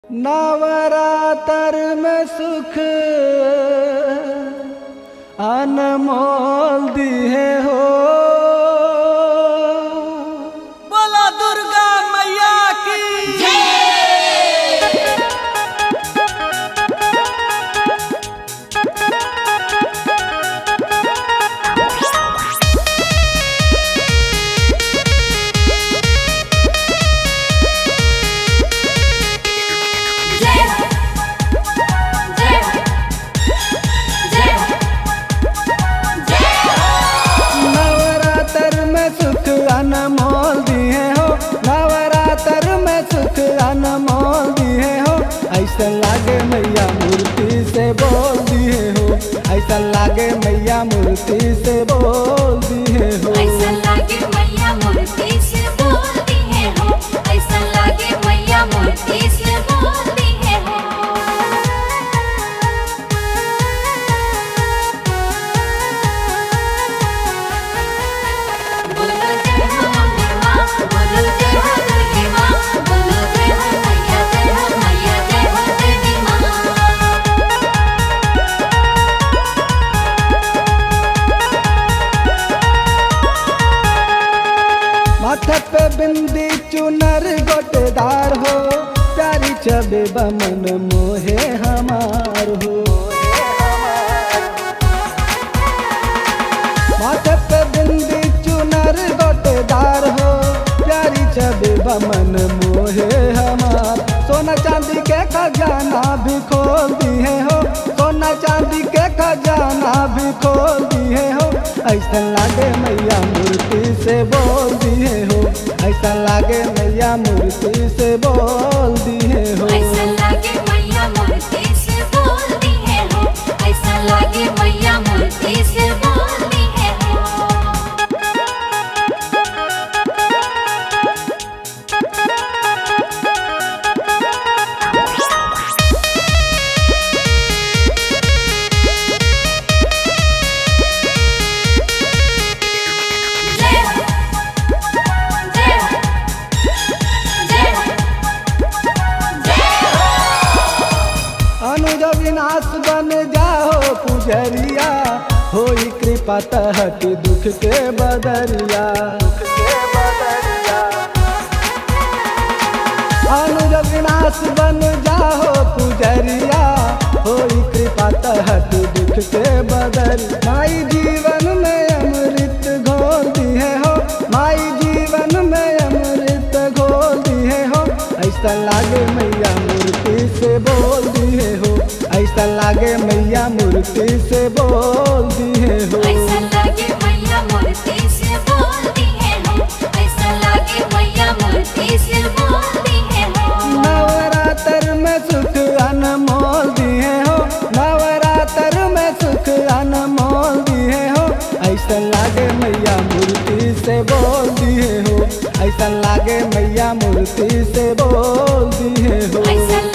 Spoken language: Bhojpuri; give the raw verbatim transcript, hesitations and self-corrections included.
नवरात्र में सुख अनमोल दिए हो। बोलो दुर्गा मैया की जय। अनमोल दिए हो नवरात्र में सुख अनमोल दिए हो। ऐसा लागे मैया मूर्ति से बोल दिए हो। ऐसा लागे मैया मूर्ति से बोल दिए हो। ऐसा लागे मैया मूर्ति से बोल दिए हो। ऐसा लागे मैया मूर्ति से बोल दिए हो। माथे पे बिंदी चुनर गोटेदार हो। प्यारी छवि बमन मोहे हमार हो। माथे पे बिंदी चुनर गोटेदार हो। प्यारी छवि बमन मोहे हमार। सोना चांदी के खजाना भी खोल दिए हो। सोना चांदी के खजाना भी खोल दिए हो। ऐसा लागे मैया मूर्ति से बोल दिए हो। ऐसा लागे मैया मूर्ति से बोल दिए हो। ऐसा लागे मैया मूर्ति से बोल दिए हो। ऐसा लागे मैया मूर्ति से बोल दिए हो। अनुज विनाश बन जाओ पुजरिया। होई कृपा तहति दुख के बदरिया। अनुज विनाश बन जाओ पुजरिया। होई कृपा तहति दुख के बदरिया। माई जीवन में अमृत घोल दिए हो। माई जीवन में अमृत घोल दिए हो। ऐसा लागे मैया मूर्ति से बोल दिए हो। ऐसा लागे मैया मूर्ति से बोल दिए हो। ऐसा लागे मैया मूर्ति से बोल दिए हो। ऐसा लागे मैया मूर्ति से बोल दिए हो। नवरात्र में सुख अनमोल दिए हो। नवरात्र में सुख अनमोल दिए हो। ऐसा लागे मैया मूर्ति से बोल दिए हो। ऐसा लागे मैया मूर्ति से बोल दिए हो।